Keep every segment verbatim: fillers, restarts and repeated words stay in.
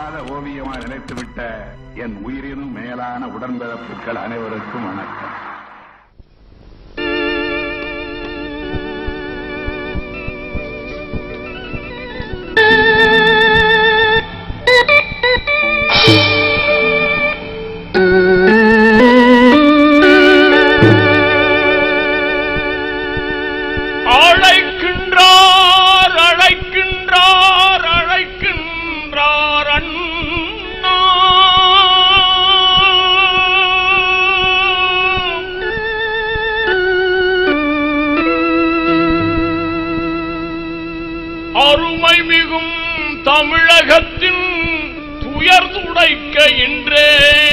அழியாத ஓவியமாக நினைத்துவிட்ட என் உயிரினும் மேலான உடன்பிறப்புகள் அனைவருக்கும் வணக்கம். அருமை மிகும் தமிழகத்தின் துயர் துடைக்க இன்றே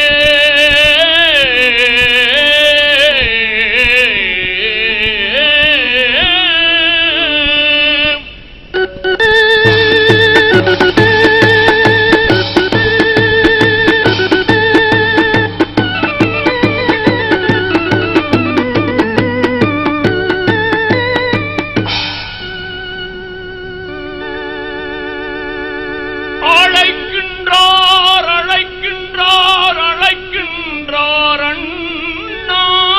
அழைக்கின்றார் அழைக்கின்றார் அழைக்கின்றார் அண்ணா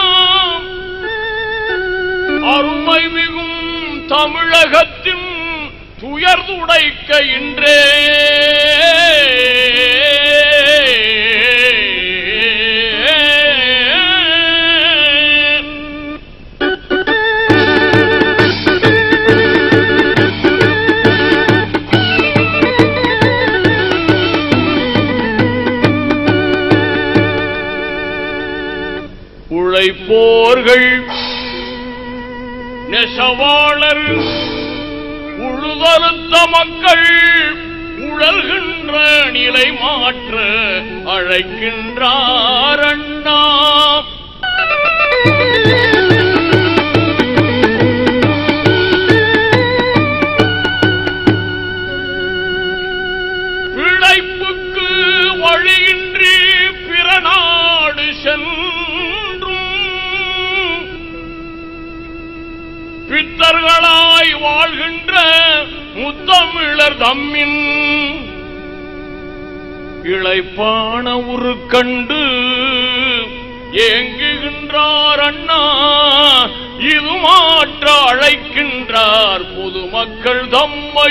அருமை மிகும் தமிழகத்தின் துயர் துடைக்க இன்றே உழைப்போர்கள் நெசவாளர் உழுதறுத்த மக்கள் உழல்கின்ற நிலை மாற்ற அழைக்கின்றார் அண்ணா. பிழைப்புக்கு வழியின்றி பிற நாடு சென்று பித்தர்களாய் வாழ்கின்ற முத்தமிழர் தம்மின் இளைப்பான உரு கண்டு ஏங்குகின்றார் அண்ணா. இது மாற்ற அழைக்கின்றார் பொதுமக்கள் தம்மை.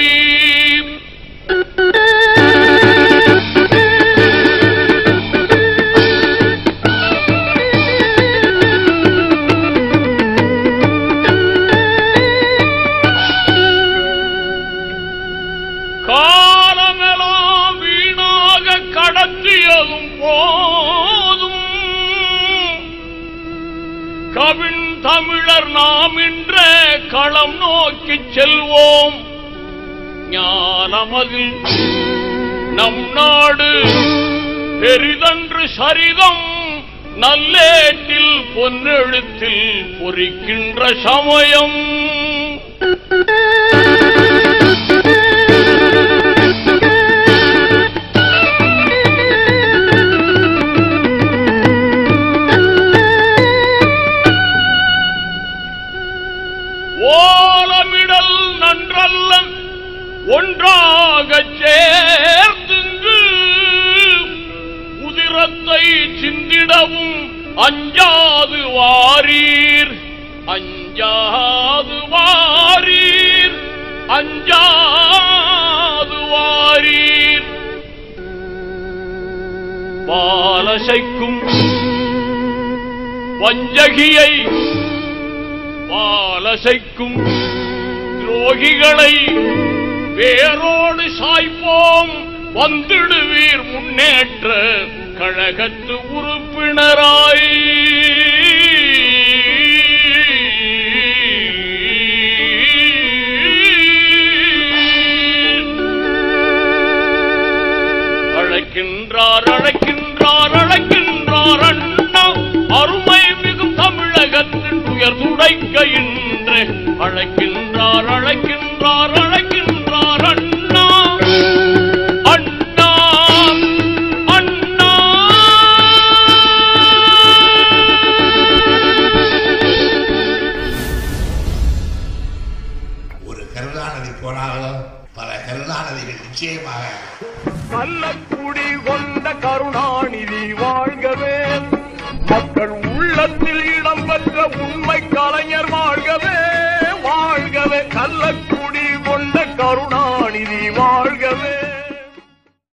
காலமெல்லாம் வீணாக கடத்தியதும் போதும் கவின் தமிழர் நாம் என்ற களம் நோக்கி செல்வோம். ஞானமதில் நம் நாடு பெரிதன்று சரிதம் நல்லேட்டில் பொன்னெழுத்தில் பொறிக்கின்ற சமயம். ஓலமிடல் நன்றல்ல ஒன்றாக சேர்த்துங்கு உதிரத்தை சிந்திடவும் அஞ்சாது வாரீர் அஞ்சாது வாரீர் அஞ்சாது வாரீர். பாலசைக்கும் வஞ்சகியை பாலசைக்கும் துரோகிகளை வேரோடு சாய்ப்போம். வந்திடுவீர் முன்னேற்ற கழகத்து உறுப்பினராய். அழைக்கின்றார் அழைக்கின்றார் அழைக்கின்றார் அண்ணா அருமை மிகும் தமிழகத்தின் துயர் துடைக்க இன்று அழைக்கின்றார் அழைக்கின்றார் அழைக்கின்றார் அண்ணா அண்ணா அண்ணா. ஒரு கருணாநிதி போனாலும் பல கருணாநிதிகள் நிச்சயமாக. கள்ளக்குடி கொண்ட கருணாநிதி வாழ்கவே, மக்கள் உள்ளத்தில் இடம்பெற்ற உண்மை கலைஞர் வாழ்கவே வாழ்கவே. கள்ள